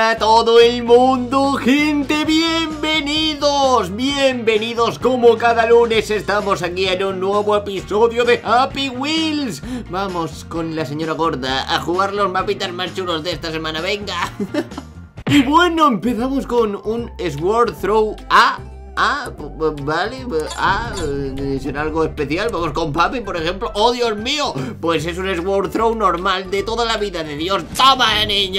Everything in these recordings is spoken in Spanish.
Hola a todo el mundo, gente, bienvenidos. Bienvenidos como cada lunes. Estamos aquí en un nuevo episodio de Happy Wheels. Vamos con la señora gorda a jugar los mapitas más chulos de esta semana, venga. Y bueno, empezamos con un Sword Throw A. Vale, será algo especial. Vamos con Papi, por ejemplo. ¡Oh, Dios mío! Pues es un Sword Throw normal de toda la vida de Dios. ¡Toma, niño!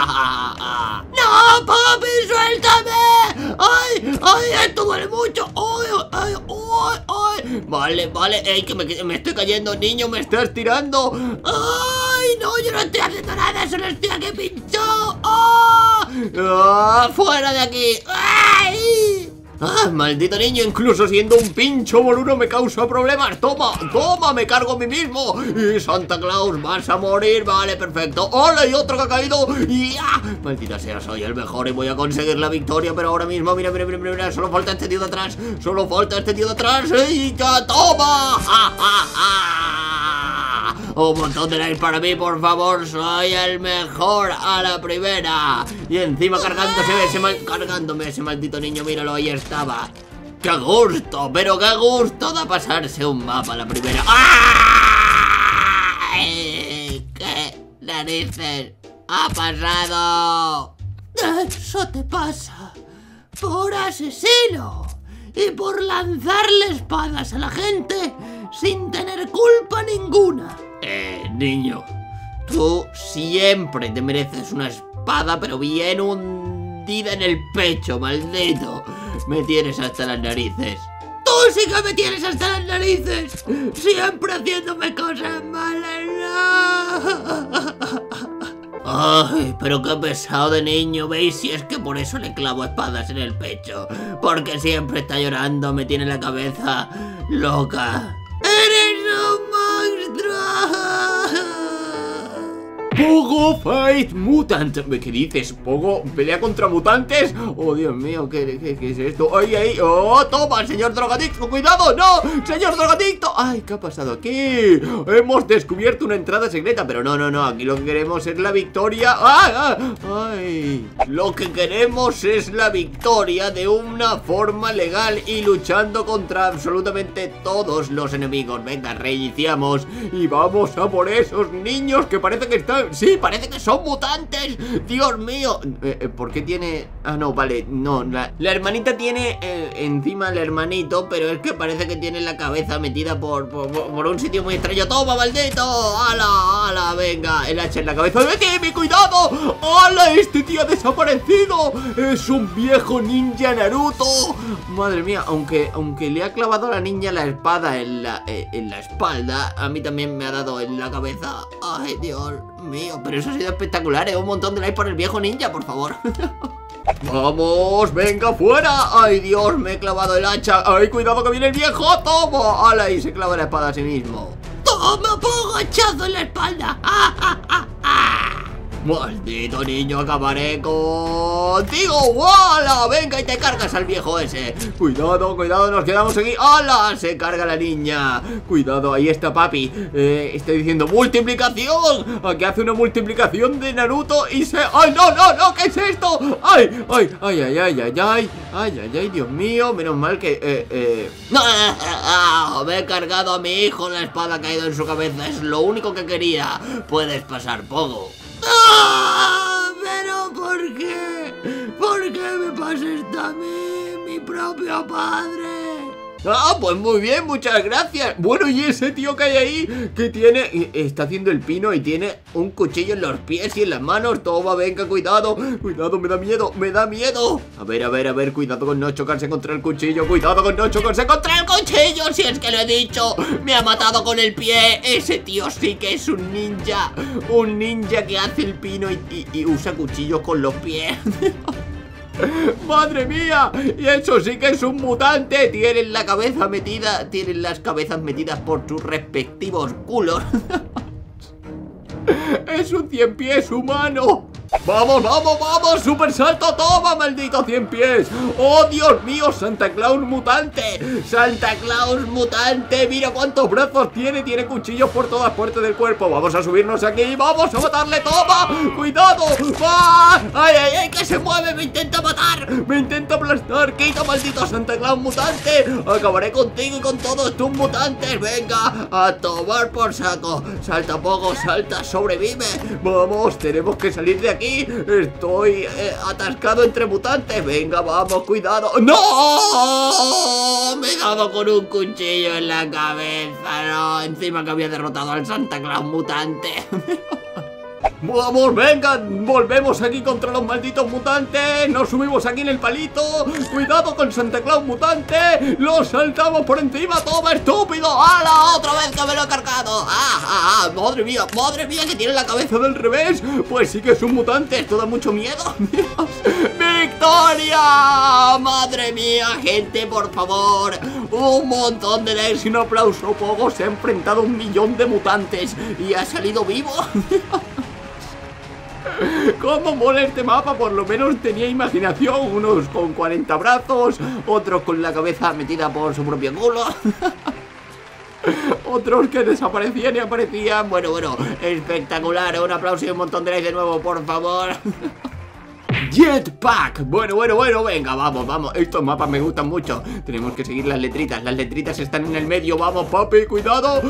¡No, Papi, suéltame! ¡Ay, ay, esto duele mucho! ¡Ay, ay, ay, ay! Vale, ¡ey, que me estoy cayendo, niño! ¡Me estás tirando! ¡Ay, no, yo no estoy haciendo nada! ¡Solo estoy aquí pinchado! ¡Ah! ¡Fuera de aquí! ¡Ay! ¡Ah, maldito niño! Incluso siendo un pincho boludo me causa problemas. ¡Toma! ¡Toma! ¡Me cargo a mí mismo! ¡Y Santa Claus, vas a morir! Vale, perfecto. ¡Hola! Y otro que ha caído. ¡Ya! Maldita sea, soy el mejor y voy a conseguir la victoria. Pero ahora mismo, mira, solo falta este tío de atrás. Solo falta este tío de atrás. ¡Y ya! ¡Toma! ¡Ja, ja, ja! Un montón de likes para mí, por favor. Soy el mejor a la primera. Y encima cargándome ese maldito niño. Míralo, ahí estaba. ¡Qué gusto! Pero qué gusto da pasarse un mapa a la primera. ¡Ay! ¡Qué narices ha pasado! Eso te pasa por asesino y por lanzarle espadas a la gente sin tener culpa ninguna. Niño, tú siempre te mereces una espada, pero bien hundida en el pecho, maldito. Me tienes hasta las narices. ¡Tú sí que me tienes hasta las narices! Siempre haciéndome cosas malas. Ay, pero qué pesado de niño, ¿veis? Si es que por eso le clavo espadas en el pecho. Porque siempre está llorando, me tiene la cabeza loca. ¡Eres un monstruo! Pogo Fight Mutant. ¿Qué dices? ¿Pogo pelea contra mutantes? Oh, Dios mío, ¿qué es esto? ¡Ay, ay! ¡Oh, toma, señor drogadicto! ¡Cuidado! ¡No! ¡Señor drogadicto! ¡Ay, qué ha pasado aquí! Hemos descubierto una entrada secreta. Pero no, aquí lo que queremos es la victoria. ¡Ay! Lo que queremos es la victoria de una forma legal y luchando contra absolutamente todos los enemigos. Venga, reiniciamos y vamos a por esos niños que parece que están... Sí, parece que son mutantes. Dios mío. ¿Por qué tiene...? Ah, no, vale, no, la hermanita tiene encima el hermanito, pero es que parece que tiene la cabeza metida por un sitio muy extraño. ¡Toma, maldito! ¡Hala! Venga, el hacha en la cabeza de Timmy, ¡cuidado! ¡Hala! Este tío ha desaparecido. Es un viejo ninja Naruto. Madre mía, aunque le ha clavado a la niña la espada en la espalda, a mí también me ha dado en la cabeza. ¡Ay, Dios mío! Pero eso ha sido espectacular, Un montón de likes por el viejo ninja, por favor. ¡Vamos! ¡Venga, fuera! ¡Ay, Dios! Me he clavado el hacha. ¡Ay, cuidado que viene el viejo! ¡Toma! ¡Hala! Y se clava la espada a sí mismo. ¡Toma, pongo hachazo en la espalda! Maldito niño, acabaré contigo. ¡Wala! Venga y te cargas al viejo ese. Cuidado, nos quedamos aquí. ¡Hala! Se carga la niña. Cuidado, ahí está Papi. Estoy diciendo multiplicación. Aquí hace una multiplicación de Naruto y se... ¡Ay, no! ¿Qué es esto? ¡Ay, Dios mío! Menos mal que... me he cargado a mi hijo. La espada ha caído en su cabeza. Es lo único que quería. Puedes pasar, Pogo. ¿Pero por qué? ¿Por qué me pasa esto a mí, mi propio padre? Pues muy bien, muchas gracias. Bueno, y ese tío que hay ahí, que tiene... Está haciendo el pino y tiene un cuchillo en los pies y en las manos. Toma, venga, cuidado, me da miedo. A ver, cuidado con no chocarse contra el cuchillo. Cuidado con no chocarse contra el cuchillo. Si es que lo he dicho, me ha matado con el pie. Ese tío sí que es un ninja. Un ninja que hace el pino y usa cuchillos con los pies. ¡Madre mía! Y eso sí que es un mutante. Tienen las cabezas metidas por sus respectivos culos. Es un 100 pies humano. ¡Vamos, vamos, vamos! ¡Super salto! ¡Toma, maldito 100 pies! ¡Oh, Dios mío! ¡Santa Claus mutante! ¡Santa Claus mutante! ¡Mira cuántos brazos tiene! Tiene cuchillos por todas partes del cuerpo. Vamos a subirnos aquí. ¡Vamos a matarle! ¡Toma! ¡Cuidado! ¡Ah! ¡Ay, ay, ay! ¡Que se mueve! ¡Me intenta matar! ¡Me intenta aplastar! ¡Quita, maldito Santa Claus mutante! ¡Acabaré contigo y con todos tus mutantes! ¡Venga! ¡A tomar por saco! ¡Salta, Pogo! ¡Salta! ¡Sobrevive! ¡Vamos! ¡Tenemos que salir de aquí! Estoy atascado entre mutantes. Venga, vamos, cuidado. ¡No! Me he dado con un cuchillo en la cabeza. No, encima que había derrotado al Santa Claus mutante. Vamos, venga, volvemos aquí contra los malditos mutantes. Nos subimos aquí en el palito. Cuidado con Santa Claus mutante. Lo saltamos por encima. Toma, estúpido. ¡Hala! Otra vez que me lo he cargado. Madre mía, que tiene la cabeza del revés. Pues sí que es un mutante. Esto da mucho miedo. ¡Victoria! Madre mía, gente, por favor. Un montón de likes y un aplauso. Pogo se ha enfrentado a 1 millón de mutantes y ha salido vivo. ¿Cómo mola este mapa? Por lo menos tenía imaginación. Unos con 40 brazos, otros con la cabeza metida por su propio culo. Otros que desaparecían y aparecían. Bueno, espectacular. Un aplauso y un montón de likes de nuevo, por favor. Jetpack. Bueno, venga, vamos. Estos mapas me gustan mucho. Tenemos que seguir las letritas. Las letritas están en el medio. Vamos, papi, cuidado.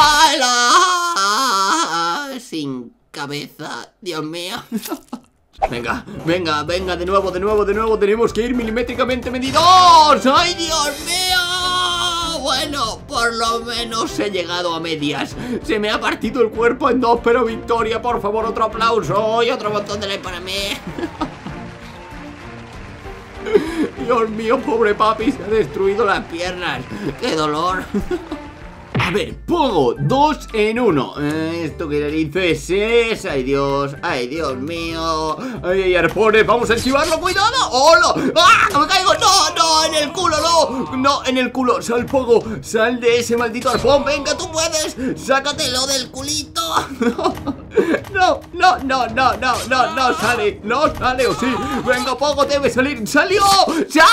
¡Hala! Sin cabeza, Dios mío. Venga, de nuevo. Tenemos que ir milimétricamente medidos. ¡Ay, Dios mío! Bueno, por lo menos he llegado a medias. Se me ha partido el cuerpo en dos, pero victoria, por favor, otro aplauso y otro montón de like para mí. Dios mío, pobre papi, se ha destruido las piernas. ¡Qué dolor! A ver, Pogo, 2 en 1. ¿Esto qué narices es? Ay, Dios mío. Ay, arpones, vamos a esquivarlo, cuidado. ¡Hola! ¡Ah! ¡Me caigo! ¡No! ¡En el culo, no! ¡No, en el culo! ¡Sal, Pogo! ¡Sal de ese maldito arpón! ¡Venga, tú puedes! ¡Sácatelo del culito! No sale, ¿o sí? Venga, Pogo, debe salir. ¡Salió! ¡Ya!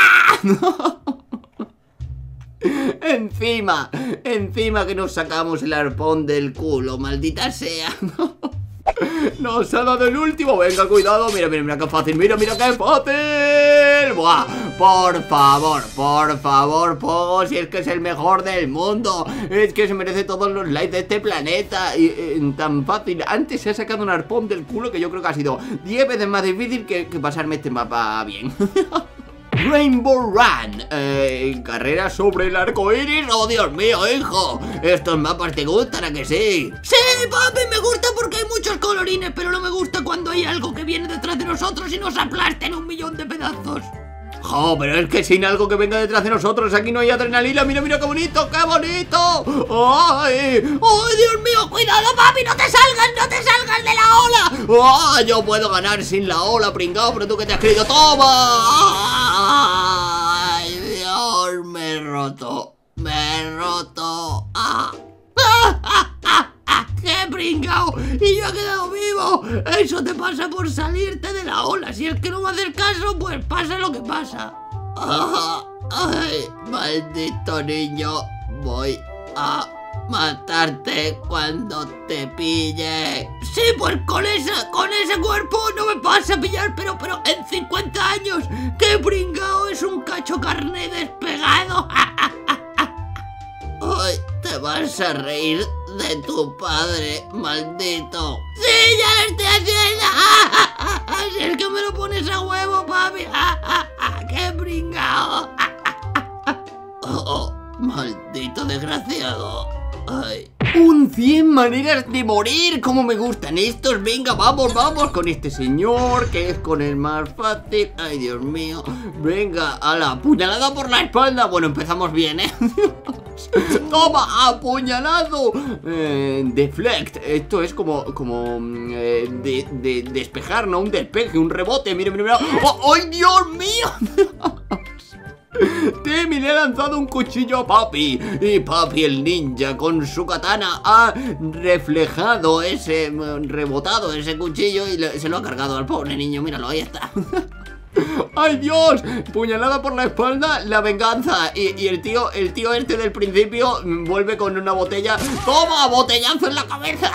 Encima que nos sacamos el arpón del culo, maldita sea. Nos ha dado el último. Venga, cuidado, mira qué fácil. Mira qué fácil. Buah, por favor, Pogo, si es que es el mejor del mundo. Es que se merece todos los likes de este planeta. Y tan fácil. Antes se ha sacado un arpón del culo que yo creo que ha sido 10 veces más difícil que pasarme este mapa bien. Rainbow Run, carrera sobre el arco iris. ¡Oh, Dios mío, hijo! ¿Estos mapas te gustan, a que sí? ¡Sí, papi! Me gusta porque hay muchos colorines, pero no me gusta cuando hay algo que viene detrás de nosotros y nos aplasta en 1 millón de pedazos. ¡Jo! Pero es que sin algo que venga detrás de nosotros aquí no hay adrenalina. ¡Mira qué bonito! ¡Ay! ¡Oh, Dios mío! ¡Cuidado, papi! ¡No te salgas de la ola! ¡Oh! Yo puedo ganar sin la ola, pringao, pero tú que te has creído. ¡Toma! ¡Ay, Dios! Me he roto. ¡Qué pringao! ¡Y yo he quedado vivo! Eso te pasa por salirte de la ola. Si es que no me haces caso, pues pasa lo que pasa. ¡Ay, maldito niño! Voy a matarte cuando te pille. Sí, pues con ese cuerpo no me vas a pillar, pero en 50 años. ¡Qué pringao! Es un cacho carné despegado. Hoy te vas a reír de tu padre, maldito. ¡Sí, ya lo estoy haciendo! Si es que me lo pones a huevo, papi. ¡Qué pringao! Maldito desgraciado. Ay. Un 100 maneras de morir. Como me gustan estos. Venga, vamos con este señor, que es con el más fácil. Ay, Dios mío. Venga, a la apuñalada por la espalda. Bueno, empezamos bien, Toma, apuñalado. Deflect. Esto es como despejar, ¿no? Un despeje, un rebote. Mira. ¡Oh, ¡ay, Dios mío! Timmy le ha lanzado un cuchillo a Papi y Papi el ninja con su katana ha reflejado rebotado ese cuchillo y se lo ha cargado al pobre niño. Míralo, ahí está. ¡Ay, Dios! Puñalada por la espalda, la venganza. Y el tío este del principio vuelve con una botella. ¡Toma! ¡Botellazo en la cabeza!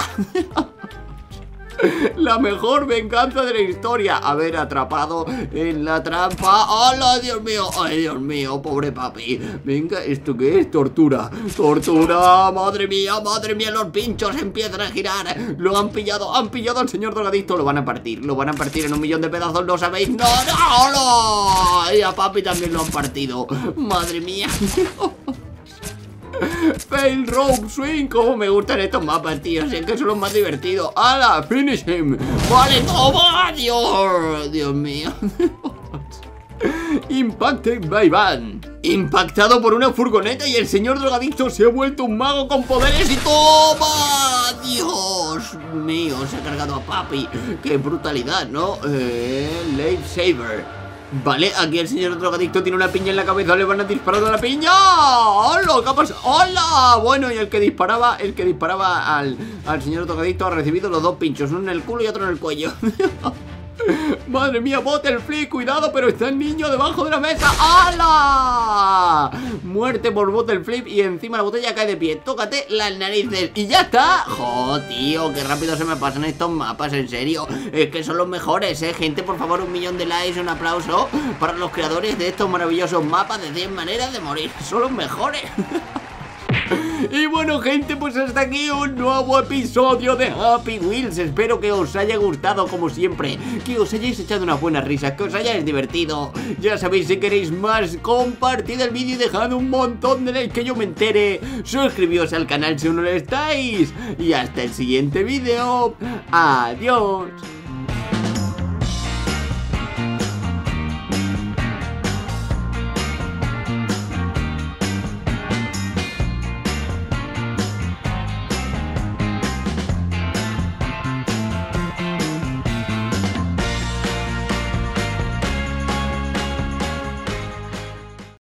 La mejor venganza de la historia. Haber atrapado en la trampa. ¡Hola, Dios mío! ¡Ay, Dios mío! Pobre Papi. Venga, ¿esto qué es? Tortura. ¡Tortura! ¡Madre mía! ¡Madre mía! Los pinchos empiezan a girar. Lo han pillado. Han pillado al señor drogadicto. Lo van a partir. Lo van a partir en 1.000.000 de pedazos. ¿Lo sabéis? ¡No! ¡No! ¡No! Y a Papi también lo han partido. ¡Madre mía! Fail Rope Swing. Como me gustan estos mapas, tío. Si es que son los más divertidos. ¡Hala! ¡Finish him! ¡Vale! ¡Toma! ¡Dios! ¡Dios mío! Impacted by Van. Impactado por una furgoneta y el señor drogadicto se ha vuelto un mago con poderes y ¡toma! ¡Dios mío! Se ha cargado a Papi. ¡Qué brutalidad!, ¿no? Lifesaver. Vale, aquí el señor drogadicto tiene una piña en la cabeza. Le van a disparar a la piña. ¡Hola! ¿Qué ha pasado? ¡Hola! Bueno, y el que disparaba al señor drogadicto ha recibido los dos pinchos, uno en el culo y otro en el cuello. Madre mía, Bottle Flip, cuidado, pero está el niño debajo de la mesa. ¡Hala! Muerte por Bottle Flip y encima la botella cae de pie. Tócate las narices y ya está. ¡Jo, tío! Qué rápido se me pasan estos mapas, en serio. Es que son los mejores, gente. Por favor, 1.000.000 de likes, un aplauso para los creadores de estos maravillosos mapas de 100 maneras de morir. Son los mejores. Y bueno, gente, pues hasta aquí un nuevo episodio de Happy Wheels. Espero que os haya gustado como siempre, que os hayáis echado unas buenas risas, que os hayáis divertido. Ya sabéis, si queréis más, compartid el vídeo y dejad un montón de likes que yo me entere. Suscribíos al canal si aún no lo estáis. Y hasta el siguiente vídeo. Adiós.